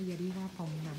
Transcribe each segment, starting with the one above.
giờ đi ra phòng nằm.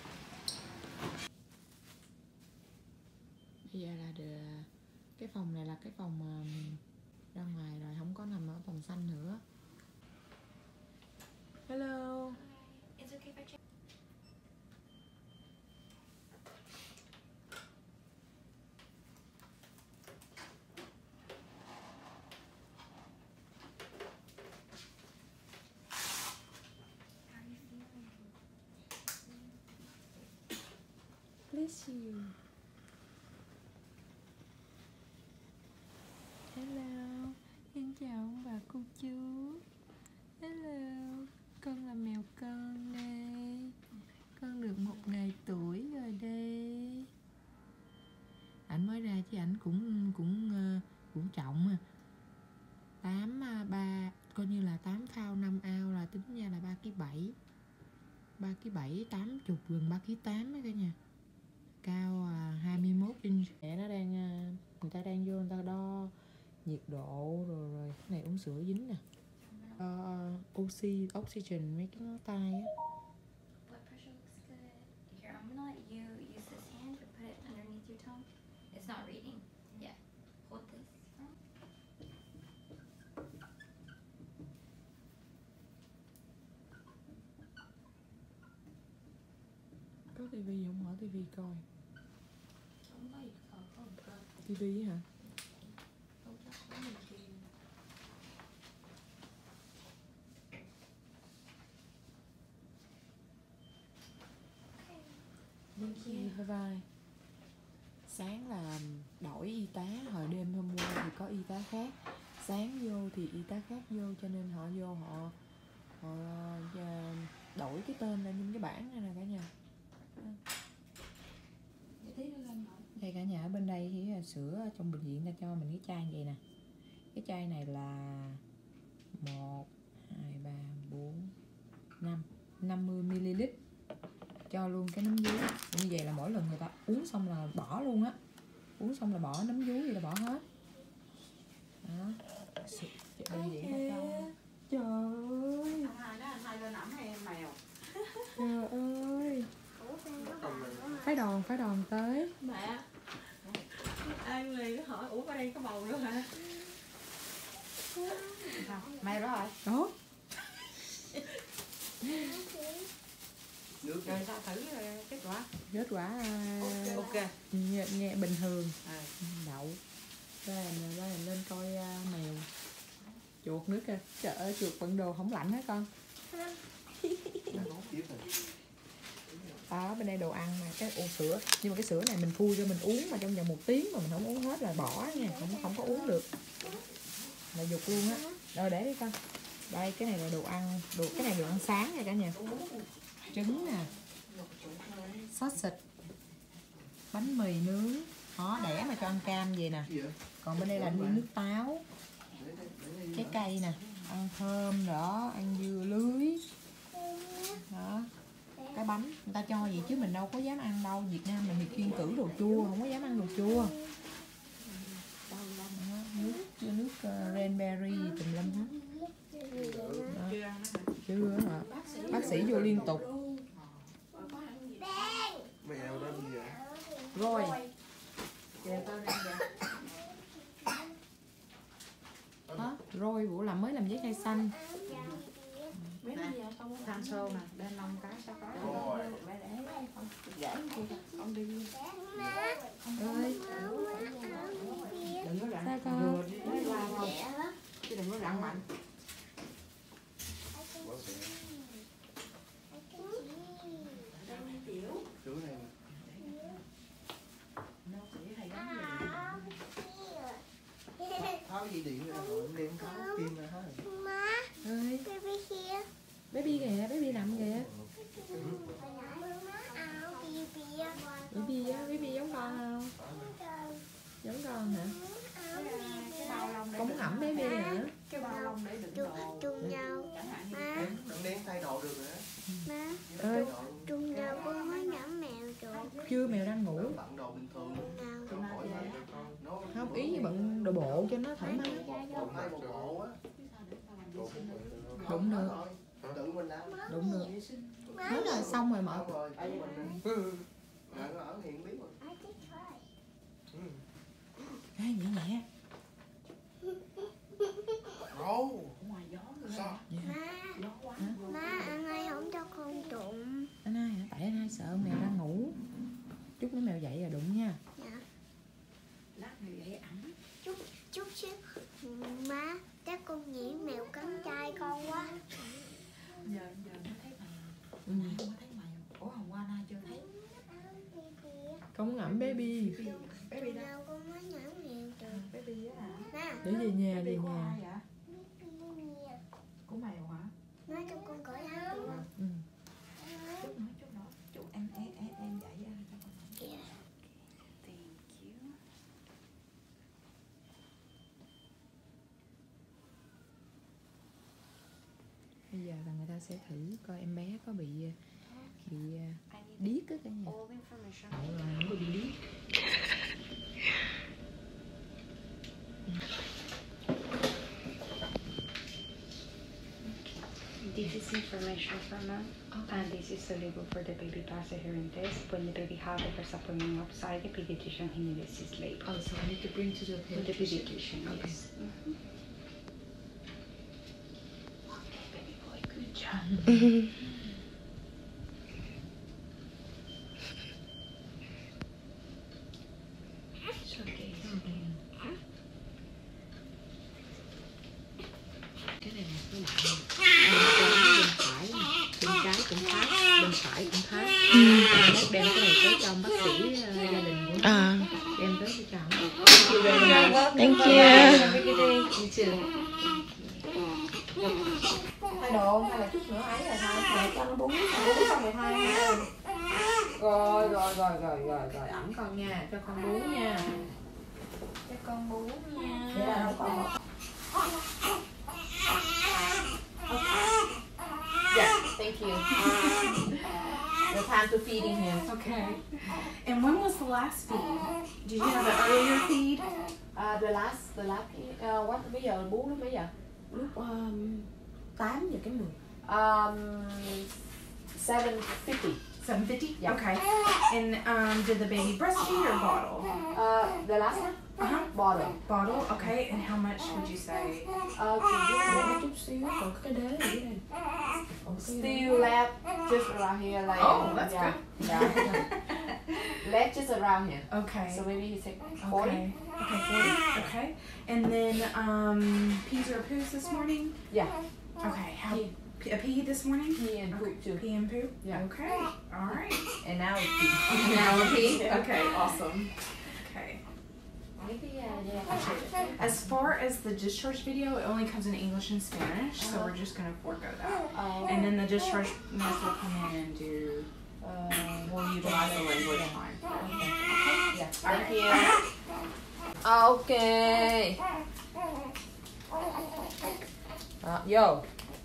Bây giờ là cái phòng này là cái phòng mà ra ngoài rồi, không có nằm ở phòng xanh nữa. Hello. It's okay if I check. How are you feeling? Bless you. Hello. Xin chào ông bà cô chú. Hello. Con là mèo con đây. Con được 1 ngày tuổi rồi đây. Ảnh mới ra chứ ảnh cũng trọng à. 3 coi như là 8 thao 5 ao là tính ra là 3,7 kg. 3,7 kg 80 gần 3,8 kg á cả nhà. Cao 21 inch. Mẹ nó đang người ta đang vô người ta đo nhiệt độ rồi cái này uống sữa dính nè. Oxygen mấy cái ngón tay á. Blood pressure looks good. Here, I'm gonna let you use this hand to put it underneath your tongue. It's not reading. Yeah. Hold this. Có tivi không, mở tivi coi. Không có gì khó không cơ. Tivi hả? Không chắc có mình kia. Thank you, bye bye. Sáng là đổi y tá, hồi đêm hôm qua thì có y tá khác. Sáng vô thì y tá khác vô, cho nên họ vô họ đổi cái tên lên trên cái bảng này nè cả nhà. Đây cả nhà, ở bên đây thì là sữa trong bệnh viện ta cho mình cái chai vậy nè. Cái chai này là 1, 2, 3, 4, 5 50ml. Cho luôn cái nấm dúi. Như vậy là mỗi lần người ta uống xong là bỏ luôn á. Uống xong là bỏ nấm dúi thì là bỏ hết. Đó. Đây vậy cho. Trời ơi. Anh hai lên ẩm hay em mèo? Trời ơi. Phái đòn tới. Mẹ. An liền hỏi ủa ở đây có bầu nữa hả? Sao? Mày đó rồi. Đó. Nước rồi sao thử kết quả? Kết quả Ok. nghe bình thường. À. Đậu. Đây lên coi mèo. Chuột nước kìa. Trời ơi, chuột bận đồ không lạnh hả con? Đó, bên đây đồ ăn mà cái sữa, nhưng mà cái sữa này mình phui cho mình uống mà trong vòng 1 tiếng mà mình không uống hết là bỏ nha, không có uống được. Là dục luôn á. Rồi để đi con. Đây cái này là đồ ăn, cái này đồ ăn sáng nha cả nhà. Trứng nè. Sausage. Bánh mì nướng. Đó, đẻ mà cho ăn cam vậy nè. Còn bên đây là nước táo. Trái cây nè, ăn thơm đó, ăn dưa lưới. Đó. Cái bánh người ta cho vậy chứ mình đâu có dám ăn đâu. Việt Nam mình thì kiêng cữ đồ chua, không có dám ăn đồ chua. Đó, nước cranberry tùm lum hết. Chưa hả? Bác sĩ vô liên tục. Mèo đó gì vậy? Rồi. Đó, rồi bữa mới làm giấy cây xanh. Than xô nè, bên 5 cái sao có. Mẹ để con dễ con đi. Ơi. Đừng có rặn. Sao con? Vừa đi lấy qua thôi. Chứ đừng có rặn mạnh. Chỗ này tháo dây điện ra rồi đem tháo kim ra hết. Ơi. Baby kìa, baby nằm kìa. Baby giống con không? Giống con hả? Con muốn ẩm baby hả? Cái bao lông để đựng đồ. Chung nhau. Má. Đừng đem thay đồ được nữa. Má. Ơi. Chung nhau con mới nhắm mèo chuột. Chưa, mèo đang ngủ. Bận đồ bình thường. Nào. Không, ý như bận đồ bộ cho nó thoải mái. Thay bộ bộ á. Đụng được. Tự mình làm. Đụng được. Hết rồi, xong rồi mở. Rồi, mình ở hiện biết rồi. Ê, nhẹ nhẹ. Ngoài gió nữa. Sao? Gió quá. Má, anh ơi không cho con đụng. Anh hai hả? Tại anh hai sợ mèo đang ngủ. Chút nữa mèo dậy rồi đụng nha. Lát nữa vậy ẩm. Chút xíu. Má, chắc con nghĩ mèo cắn tay con quá. Giờ mới thấy mèo. Hôm nay không có thấy mèo. Ủa hôm qua nay chưa thấy. Con muốn ngậm baby. Baby đâu? Đâu con mới nhảy mèo rồi. Baby á hả? Má, Để về nhà, về Baby của nhà. ai vậy? Của mèo hả? má cho con cởi áo được không? Ừ. Chút nữa. Chút em dậy cho con. Kìa. Thank you. Bây giờ là người ta sẽ thử coi em bé có bị I need điếc á cả nhà. all information. Không có bị điếc. This is information from mom, and this is the label for the baby passive hearing test. When the baby has the first appointment outside the pediatrician, he needs his label. Oh, so I need to bring to the With the pediatrician, Okay. yes. Okay, baby boy, good job. It's okay, it's okay. Cái này là cái lạ. Bên trái cũng thái, bên phải cũng thái. Đem cái này tới cho ông bác sĩ gia đình của nó. Đem tới cho ông. Thank you. Thay đồ hay là chút nữa ấy rồi thôi. Để cho nó bún xong rồi thay. Rồi, ẵm con nha, cho con bú nha. Cho con bú nha. Để là không còn. Yeah, thank you. The time to feeding him. Okay. And when was the last feed? Did you have an earlier feed? The last what bây giờ bú lúc mấy giờ? Lúc 8 giờ kém 10. 7:50. 7:50? Yeah. Okay. And did the baby breastfeed or bottle? The last one? Bottle. Bottle, okay. And how much would you say? Chút xíu, còn cái đế ở dưới đây. Still left just around here, like. Oh, that's yeah. good. Yeah. Left just around here. Okay. So maybe he said 40. Okay. Okay, 40. Okay. And then peas or poos this morning? Yeah. Okay. How Pee. a pee this morning? Pee and poop too. Pee and poo? Yeah. Okay. All right. And now it's pee. Now a pee? Okay, awesome. Okay. Maybe yeah. As far as the discharge video, it only comes in English and Spanish, so we're just gonna forego that. And then the discharge nurse will come in and do. We'll utilize the language line. Okay. Yeah. Thank you. Okay. Vô.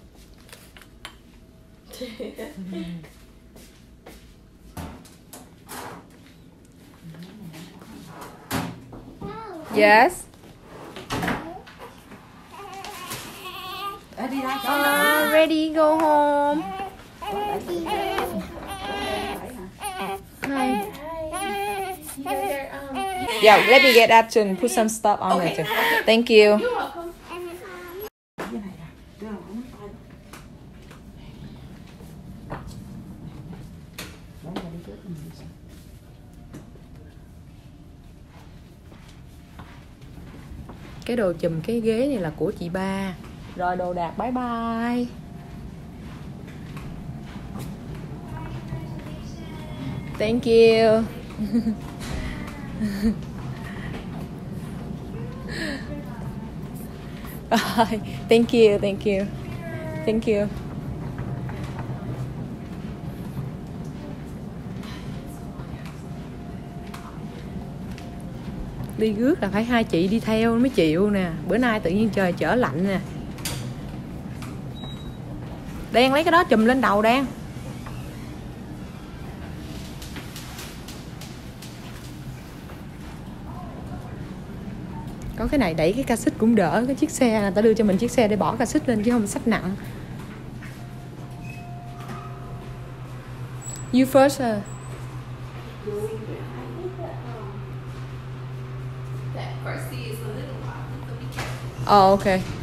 Yes. Đi ra. Ready, go home. Hi. Yeah, let me get that and put some stuff on it too. Thank you. Cái đồ chùm cái ghế này là của chị ba. Rồi đồ đạc bye bye. Thank you. Thank you, thank you. Thank you. Đi rước là phải hai chị đi theo mới chịu nè. Bữa nay tự nhiên trời trở lạnh nè. Đen lấy cái đó chùm lên đầu Đen. Có cái này đẩy cái cassette cũng đỡ. Cái chiếc xe người ta đưa cho mình chiếc xe để bỏ cassette lên chứ không xách nặng. You first. That Garcia is a little wild, so be careful. Oh, okay.